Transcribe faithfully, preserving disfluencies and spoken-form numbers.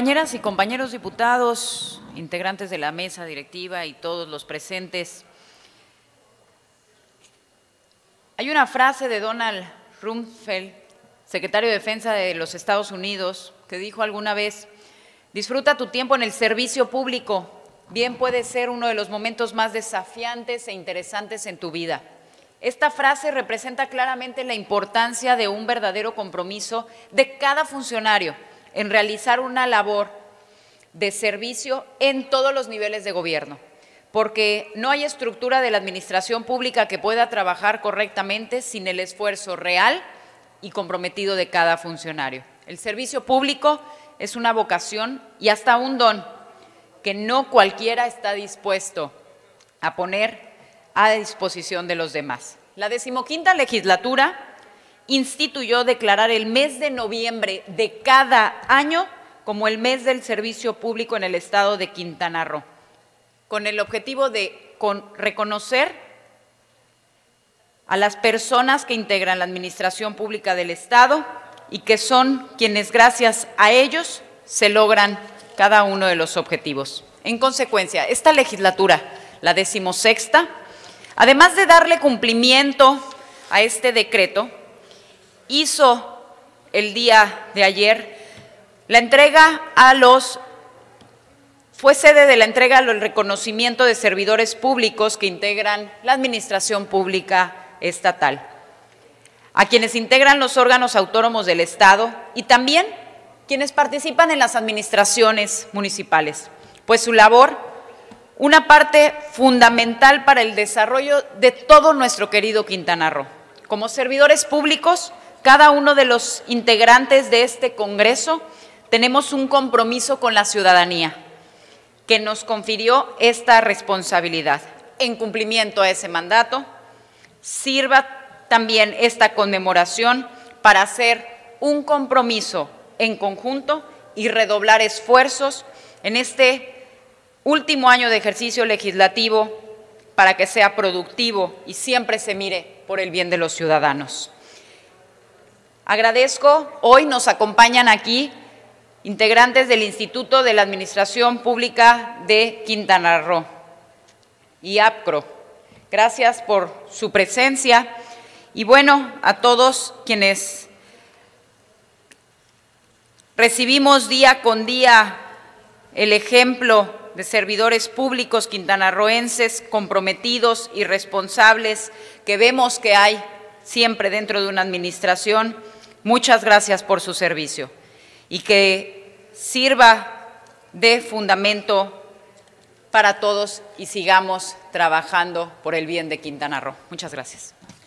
Compañeras y compañeros diputados, integrantes de la mesa directiva y todos los presentes, hay una frase de Donald Rumsfeld, secretario de Defensa de los Estados Unidos, que dijo alguna vez: disfruta tu tiempo en el servicio público, bien puede ser uno de los momentos más desafiantes e interesantes en tu vida. Esta frase representa claramente la importancia de un verdadero compromiso de cada funcionario en realizar una labor de servicio en todos los niveles de gobierno, porque no hay estructura de la administración pública que pueda trabajar correctamente sin el esfuerzo real y comprometido de cada funcionario. El servicio público es una vocación y hasta un don que no cualquiera está dispuesto a poner a disposición de los demás. La decimoquinta legislatura instituyó declarar el mes de noviembre de cada año como el mes del servicio público en el estado de Quintana Roo, con el objetivo de con, reconocer a las personas que integran la administración pública del estado y que son quienes, gracias a ellos, se logran cada uno de los objetivos. En consecuencia, esta legislatura, la decimosexta, además de darle cumplimiento a este decreto, hizo el día de ayer la entrega a los, fue sede de la entrega al reconocimiento de servidores públicos que integran la administración pública estatal, a quienes integran los órganos autónomos del Estado y también quienes participan en las administraciones municipales, pues su labor, una parte fundamental para el desarrollo de todo nuestro querido Quintana Roo. Como servidores públicos, cada uno de los integrantes de este Congreso tenemos un compromiso con la ciudadanía que nos confirió esta responsabilidad. En cumplimiento a ese mandato, sirva también esta conmemoración para hacer un compromiso en conjunto y redoblar esfuerzos en este último año de ejercicio legislativo para que sea productivo y siempre se mire por el bien de los ciudadanos. Agradezco, hoy nos acompañan aquí integrantes del Instituto de la Administración Pública de Quintana Roo y A P C R O. Gracias por su presencia y bueno, a todos quienes recibimos día con día el ejemplo de servidores públicos quintanarroenses comprometidos y responsables que vemos que hay siempre dentro de una administración. Muchas gracias por su servicio y que sirva de fundamento para todos y sigamos trabajando por el bien de Quintana Roo. Muchas gracias.